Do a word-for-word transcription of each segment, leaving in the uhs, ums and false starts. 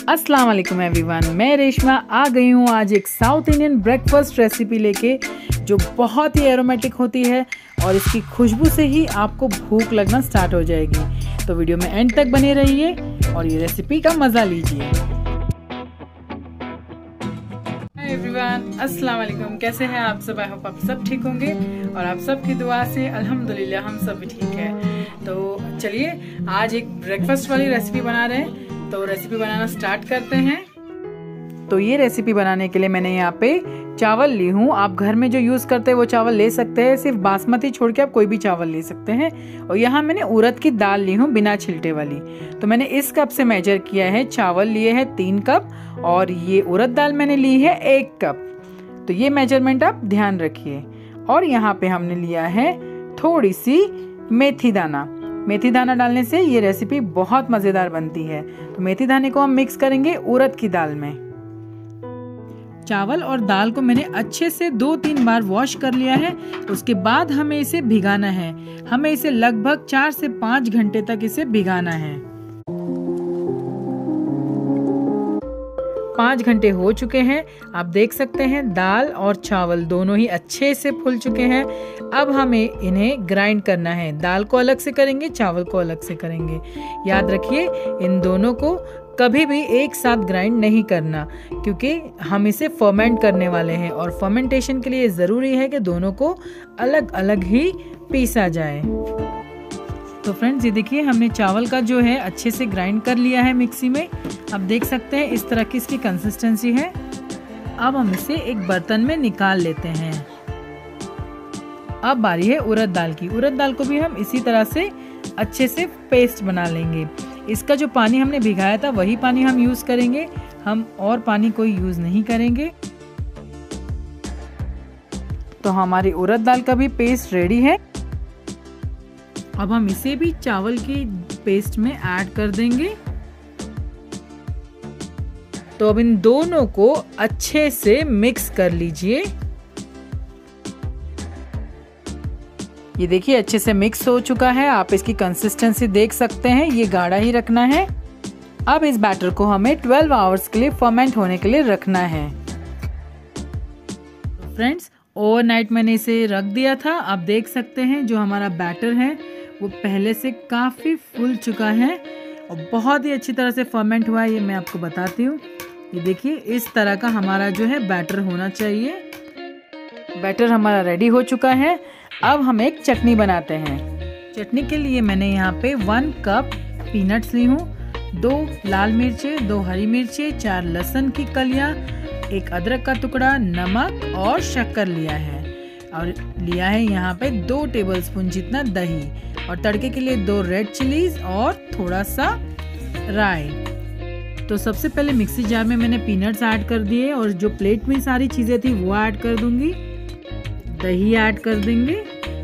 अस्सलाम वालेकुम एवरीवन, मैं रेशमा आ गई हूँ आज एक साउथ इंडियन ब्रेकफास्ट रेसिपी लेके जो बहुत ही एरोमेटिक होती है और इसकी खुशबू से ही आपको भूख लगना स्टार्ट हो जाएगी। तो वीडियो में एंड तक बने रहिए और ये रेसिपी का मज़ा लीजिए। हाय एवरीवन, अस्सलाम वालेकुम, कैसे हैं आप सब? आई होप आप सब ठीक होंगे और आप सब की दुआ से अल्हम्दुलिल्लाह हम सब भी ठीक है। तो चलिए आज एक ब्रेकफास्ट वाली रेसिपी बना रहे हैं, तो रेसिपी बनाना स्टार्ट करते हैं। तो ये रेसिपी बनाने के लिए मैंने यहाँ पे चावल ली हूँ। आप घर में जो यूज़ करते हैं वो चावल ले सकते हैं, सिर्फ बासमती छोड़ के आप कोई भी चावल ले सकते हैं। और यहाँ मैंने उड़द की दाल ली हूँ बिना छिलटे वाली। तो मैंने इस कप से मेजर किया है, चावल लिए हैं तीन कप और ये उड़द दाल मैंने ली है एक कप। तो ये मेजरमेंट आप ध्यान रखिए। और यहाँ पे हमने लिया है थोड़ी सी मेथी दाना। मेथी दाना डालने से ये रेसिपी बहुत मज़ेदार बनती है। तो मेथी दाने को हम मिक्स करेंगे उड़द की दाल में। चावल और दाल को मैंने अच्छे से दो तीन बार वॉश कर लिया है। उसके बाद हमें इसे भिगाना है। हमें इसे लगभग चार से पाँच घंटे तक इसे भिगाना है। पाँच घंटे हो चुके हैं। आप देख सकते हैं दाल और चावल दोनों ही अच्छे से फूल चुके हैं। अब हमें इन्हें ग्राइंड करना है। दाल को अलग से करेंगे, चावल को अलग से करेंगे। याद रखिए इन दोनों को कभी भी एक साथ ग्राइंड नहीं करना, क्योंकि हम इसे फर्मेंट करने वाले हैं और फर्मेंटेशन के लिए ज़रूरी है कि दोनों को अलग अलग ही पीसा जाए। तो फ्रेंड्स ये देखिए हमने चावल का जो है अच्छे से ग्राइंड कर लिया है मिक्सी में। आप देख सकते हैं इस तरह की इसकी कंसिस्टेंसी है। अब हम इसे एक बर्तन में निकाल लेते हैं। अब बारी है उड़द दाल की। उड़द दाल को भी हम इसी तरह से अच्छे से पेस्ट बना लेंगे। इसका जो पानी हमने भिगाया था वही पानी हम यूज करेंगे, हम और पानी कोई यूज नहीं करेंगे। तो हमारी उड़द दाल का भी पेस्ट रेडी है। अब हम इसे भी चावल की पेस्ट में ऐड कर देंगे। तो अब इन दोनों को अच्छे से मिक्स कर लीजिए। ये देखिए अच्छे से मिक्स हो चुका है। आप इसकी कंसिस्टेंसी देख सकते हैं, ये गाढ़ा ही रखना है। अब इस बैटर को हमें बारह आवर्स के लिए फर्मेंट होने के लिए रखना है। तो फ्रेंड्स ओवरनाइट मैंने इसे रख दिया था। आप देख सकते हैं जो हमारा बैटर है वो पहले से काफ़ी फूल चुका है और बहुत ही अच्छी तरह से फर्मेंट हुआ है। ये मैं आपको बताती हूँ। ये देखिए इस तरह का हमारा जो है बैटर होना चाहिए। बैटर हमारा रेडी हो चुका है। अब हम एक चटनी बनाते हैं। चटनी के लिए मैंने यहाँ पे वन कप पीनट्स ली हूँ, दो लाल मिर्चें, दो हरी मिर्चें, चार लहसुन की कलियाँ, एक अदरक का टुकड़ा, नमक और शक्कर लिया है। और लिया है यहाँ पे दो टेबलस्पून जितना दही और तड़के के लिए दो रेड चिलीज और थोड़ा सा राई। तो सबसे पहले मिक्सी जार में मैंने पीनट्स ऐड कर दिए और जो प्लेट में सारी चीज़ें थी वो ऐड कर दूंगी। दही ऐड कर देंगे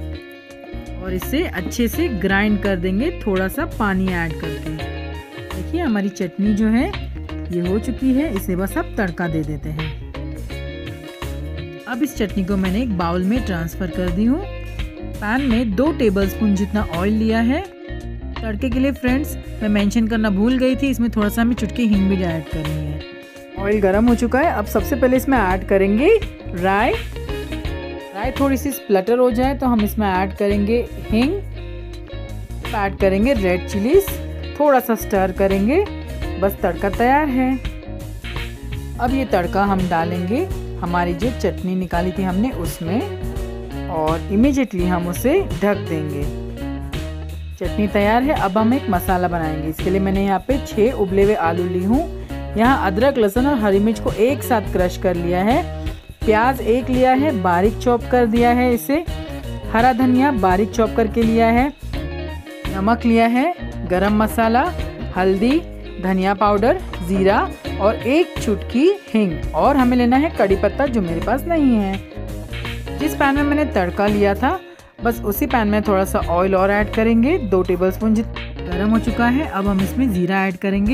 और इसे अच्छे से ग्राइंड कर देंगे, थोड़ा सा पानी ऐड करके। देखिए हमारी चटनी जो है ये हो चुकी है। इसे बस अब तड़का दे देते हैं। अब इस चटनी को मैंने एक बाउल में ट्रांसफर कर दी हूँ। पैन में दो टेबलस्पून जितना ऑयल लिया है। तड़के के लिए फ्रेंड्स मैं मेंशन करना भूल गई थी, इसमें थोड़ा सा हमें चुटकी हींग भी ऐड करनी है। ऑयल गर्म हो चुका है। अब सबसे पहले इसमें ऐड करेंगे राई। राई थोड़ी सी स्प्लटर हो जाए तो हम इसमें ऐड करेंगे हींग, ऐड करेंगे रेड चिलीज, थोड़ा सा स्टर करेंगे, बस तड़का तैयार है। अब ये तड़का हम डालेंगे हमारी जो चटनी निकाली थी हमने उसमें और इमीडिएटली हम उसे ढक देंगे। चटनी तैयार है। अब हम एक मसाला बनाएंगे। इसके लिए मैंने यहाँ पे छः उबले हुए आलू ली हूँ। यहाँ अदरक, लहसुन और हरी मिर्च को एक साथ क्रश कर लिया है। प्याज एक लिया है, बारीक चॉप कर दिया है इसे। हरा धनिया बारीक चॉप करके लिया है। नमक लिया है, गरम मसाला, हल्दी, धनिया पाउडर, जीरा और एक चुटकी हींग। और हमें लेना है कड़ी पत्ता जो मेरे पास नहीं है। जिस पैन में मैंने तड़का लिया था बस उसी पैन में थोड़ा सा ऑयल और ऐड करेंगे, दो टेबलस्पून जितना। गरम हो चुका है। अब हम इसमें जीरा ऐड करेंगे,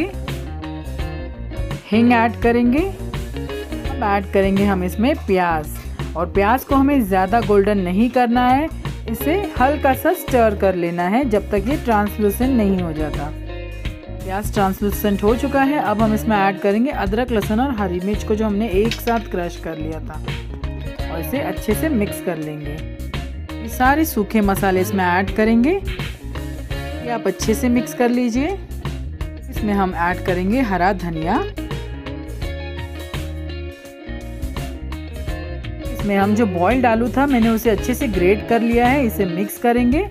हींग ऐड करेंगे। अब ऐड करेंगे हम इसमें प्याज और प्याज को हमें ज़्यादा गोल्डन नहीं करना है, इसे हल्का सा स्टर कर लेना है जब तक ये ट्रांसलूसेंट नहीं हो जाता। प्याज ट्रांसलूसेंट हो चुका है। अब हम इसमें ऐड करेंगे अदरक, लहसुन और हरी मिर्च को जो हमने एक साथ क्रश कर लिया था, और इसे अच्छे से मिक्स कर लेंगे। ये सारे सूखे मसाले इसमें ऐड करेंगे। ये आप अच्छे से मिक्स कर लीजिए। इसमें हम ऐड करेंगे हरा धनिया। इसमें हम जो बॉइल्ड आलू था मैंने उसे अच्छे से ग्रेट कर लिया है, इसे मिक्स करेंगे।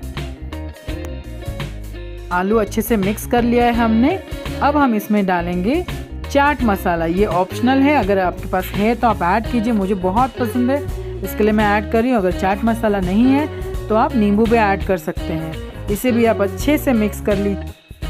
आलू अच्छे से मिक्स कर लिया है हमने। अब हम इसमें डालेंगे चाट मसाला। ये ऑप्शनल है, अगर आपके पास है तो आप ऐड कीजिए, मुझे बहुत पसंद है इसके लिए मैं ऐड कर रही हूँ। अगर चाट मसाला नहीं है तो आप नींबू भी ऐड कर सकते हैं। इसे भी आप अच्छे से मिक्स कर लीजिए।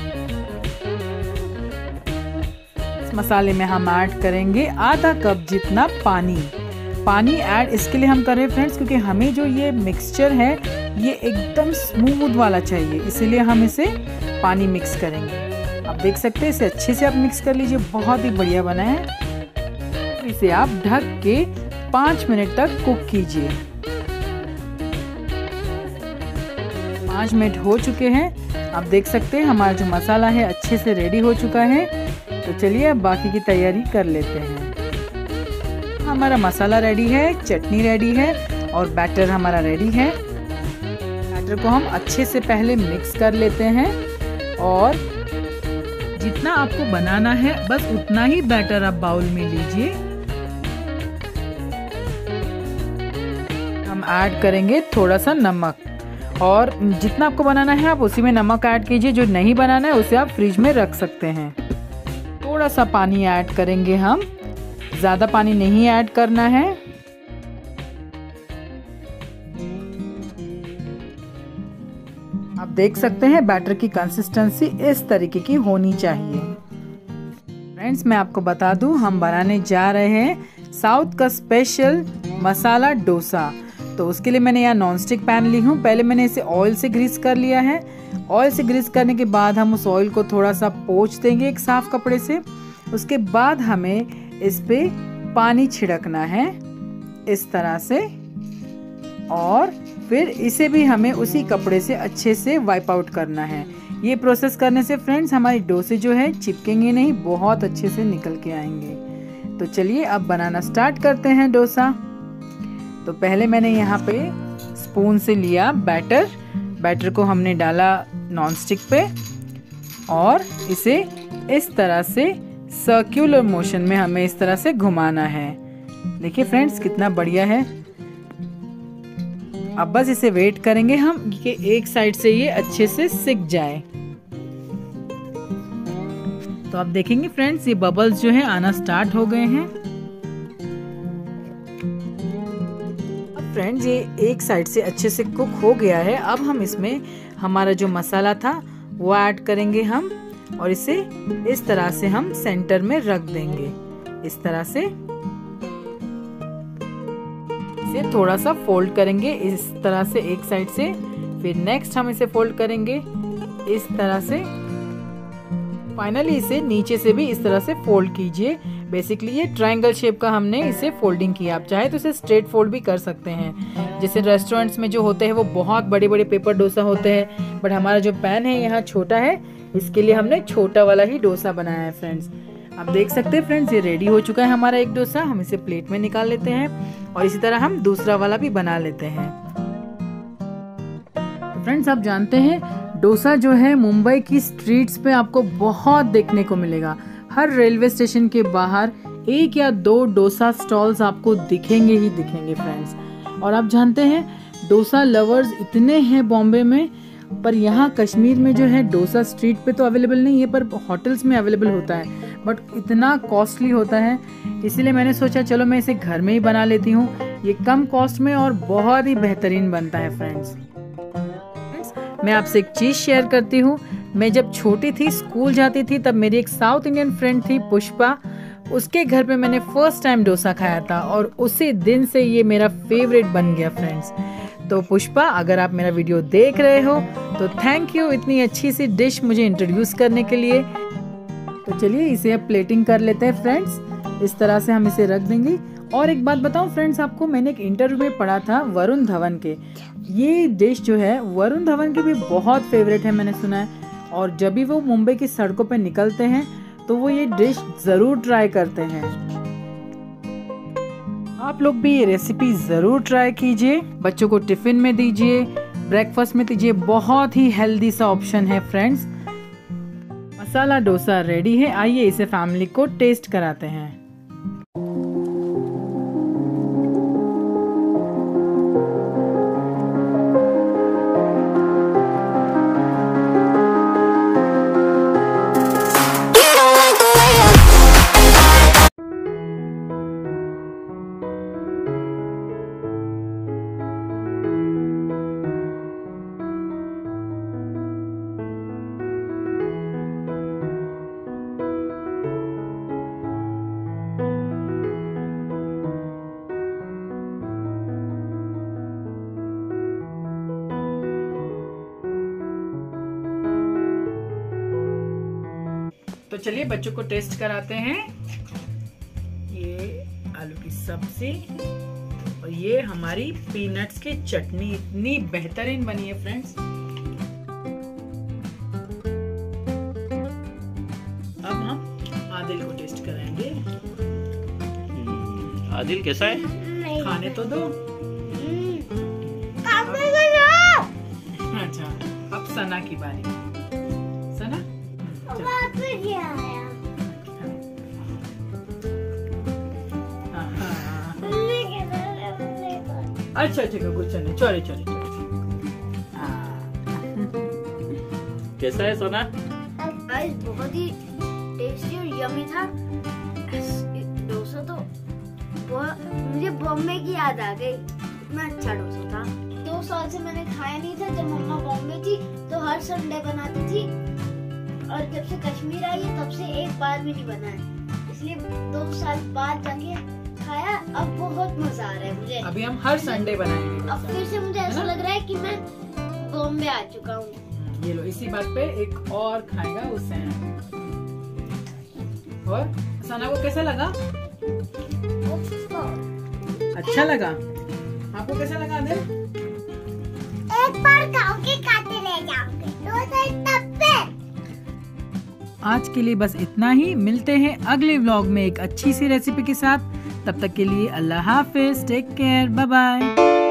इस मसाले में हम ऐड करेंगे आधा कप जितना पानी। पानी ऐड इसके लिए हम कर रहे हैं फ्रेंड्स क्योंकि हमें जो ये मिक्सचर है ये एकदम स्मूथ वाला चाहिए, इसीलिए हम इसे पानी मिक्स करेंगे। आप देख सकते हैं, इसे अच्छे से आप मिक्स कर लीजिए, बहुत ही बढ़िया बना है। इसे आप ढक के पाँच मिनट तक कुक कीजिए। पाँच मिनट हो चुके हैं। आप देख सकते हैं हमारा जो मसाला है अच्छे से रेडी हो चुका है। तो चलिए अब बाकी की तैयारी कर लेते हैं। हमारा मसाला रेडी है, चटनी रेडी है और बैटर हमारा रेडी है। बैटर को हम अच्छे से पहले मिक्स कर लेते हैं और जितना आपको बनाना है बस उतना ही बैटर आप बाउल में लीजिए। हम ऐड करेंगे थोड़ा सा नमक, और जितना आपको बनाना है आप उसी में नमक ऐड कीजिए। जो नहीं बनाना है उसे आप फ्रिज में रख सकते हैं। थोड़ा सा पानी ऐड करेंगे हम, ज़्यादा पानी नहीं ऐड करना है। आप देख सकते हैं बैटर की कंसिस्टेंसी इस तरीके की होनी चाहिए। फ्रेंड्स मैं आपको बता दूं, हम बनाने जा रहे हैं साउथ का स्पेशल मसाला डोसा। तो उसके लिए मैंने यहाँ नॉनस्टिक पैन ली हूँ। पहले मैंने इसे ऑयल से ग्रीस कर लिया है। ऑयल से ग्रीस करने के बाद हम उस ऑयल को थोड़ा सा पोंछ देंगे एक साफ कपड़े से। उसके बाद हमें इस पे पानी छिड़कना है इस तरह से, और फिर इसे भी हमें उसी कपड़े से अच्छे से वाइप आउट करना है। ये प्रोसेस करने से फ्रेंड्स हमारी डोसे जो है चिपकेंगे नहीं, बहुत अच्छे से निकल के आएंगे। तो चलिए अब बनाना स्टार्ट करते हैं डोसा। तो पहले मैंने यहाँ पे स्पून से लिया बैटर। बैटर को हमने डाला नॉनस्टिक पे और इसे इस तरह से सर्कुलर मोशन में हमें इस तरह से घुमाना है। देखिए फ्रेंड्स कितना बढ़िया है। अब बस इसे वेट करेंगे हम कि एक साइड से ये अच्छे से सिक जाए। तो आप देखेंगे फ्रेंड्स ये बबल्स जो है आना स्टार्ट हो गए हैं। अब फ्रेंड्स ये एक साइड से अच्छे से कुक हो गया है। अब हम इसमें हमारा जो मसाला था वो ऐड करेंगे हम, और इसे इस तरह से हम सेंटर में रख देंगे। इस तरह से इसे थोड़ा सा फोल्ड करेंगे इस तरह से एक साइड से, फिर नेक्स्ट हम इसे फोल्ड करेंगे इस तरह से। फाइनली इसे नीचे से भी इस तरह से फोल्ड कीजिए। बेसिकली ये ट्रायंगल शेप का हमने इसे फोल्डिंग किया। आप चाहे तो इसे स्ट्रेट फोल्ड भी कर सकते हैं। जैसे रेस्टोरेंट्स में जो होते हैं वो बहुत बड़े बड़े पेपर डोसा होते हैं, बट हमारा जो पैन है यहाँ छोटा है, इसके लिए हमने छोटा वाला ही डोसा बनाया है फ्रेंड्स। आप देख सकते हैं फ्रेंड्स ये रेडी हो चुका है हमारा एक डोसा। हम इसे प्लेट में निकाल लेते हैं और इसी तरह हम दूसरा वाला भी बना लेते हैं। तो फ्रेंड्स आप जानते हैं डोसा जो है मुंबई की स्ट्रीट्स पे आपको बहुत देखने को मिलेगा। हर रेलवे स्टेशन के बाहर एक या दो डोसा स्टॉल्स आपको दिखेंगे ही दिखेंगे फ्रेंड्स। और आप जानते हैं डोसा लवर्स इतने हैं बॉम्बे में, पर यहाँ कश्मीर में जो है डोसा स्ट्रीट पे तो अवेलेबल नहीं है, पर होटल्स में अवेलेबल होता है, बट इतना कॉस्टली होता है। इसीलिए मैंने सोचा चलो मैं इसे घर में ही बना लेती हूँ। ये कम कॉस्ट में और बहुत ही बेहतरीन बनता है फ्रेंड्स। मैं आपसे एक चीज़ शेयर करती हूँ। मैं जब छोटी थी, स्कूल जाती थी, तब मेरी एक साउथ इंडियन फ्रेंड थी पुष्पा। उसके घर पे मैंने फर्स्ट टाइम डोसा खाया था और उसी दिन से ये मेरा फेवरेट बन गया फ्रेंड्स। तो पुष्पा अगर आप मेरा वीडियो देख रहे हो तो थैंक यू इतनी अच्छी सी डिश मुझे इंट्रोड्यूस करने के लिए। तो चलिए इसे अब प्लेटिंग कर लेते हैं फ्रेंड्स। इस तरह से हम इसे रख देंगे। और एक बात बताऊं फ्रेंड्स आपको, मैंने एक इंटरव्यू में पढ़ा था वरुण धवन के। ये डिश जो है वरुण धवन के भी बहुत फेवरेट है मैंने सुना है। और जब भी वो मुंबई की सड़कों पे निकलते हैं तो वो ये डिश ज़रूर ट्राई करते हैं। आप लोग भी ये रेसिपी ज़रूर ट्राई कीजिए, बच्चों को टिफ़िन में दीजिए, ब्रेकफास्ट में दीजिए, बहुत ही हेल्दी सा ऑप्शन है फ्रेंड्स। मसाला डोसा रेडी है, आइए इसे फैमिली को टेस्ट कराते हैं। तो चलिए बच्चों को टेस्ट कराते हैं। ये आलू की सब्जी और ये हमारी पीनट्स की चटनी इतनी बेहतरीन बनी है फ्रेंड्स। अब हम आदिल को टेस्ट कराएंगे। आदिल कैसा है? खाने तो दो। अच्छा, अब सना की बारी। सना अच्छा ठीक है, कुछ नहीं, चले चले चले। कैसा है सोना? गाइस बहुत ही टेस्टी और यमी था डोसा। तो मुझे बॉम्बे की याद आ गई, इतना अच्छा डोसा था। दो साल से मैंने खाया नहीं था। जब मम्मा बॉम्बे थी तो हर संडे बनाती थी, और जब से कश्मीर आई है तब से एक बार भी नहीं बना है, इसलिए दो साल बाद जाके खाया। अब बहुत मजा आ रहा है मुझे। अभी हम हर संडे बनाएंगे। अब फिर से मुझे ऐसा लग रहा है कि मैं बॉम्बे आ चुका हूँ। ये लो, इसी बात पे एक और खाएगा उससे। और सना को कैसा लगा? अच्छा लगा। आपको कैसा लगा आदिल? एक बार खाओगे खाते रह जाओगे, तो तब पे। आज के लिए बस इतना ही, मिलते हैं अगले व्लॉग में एक अच्छी सी रेसिपी के साथ। तब तक के लिए अल्लाह हाफिज, टेक केयर, बाय बाय।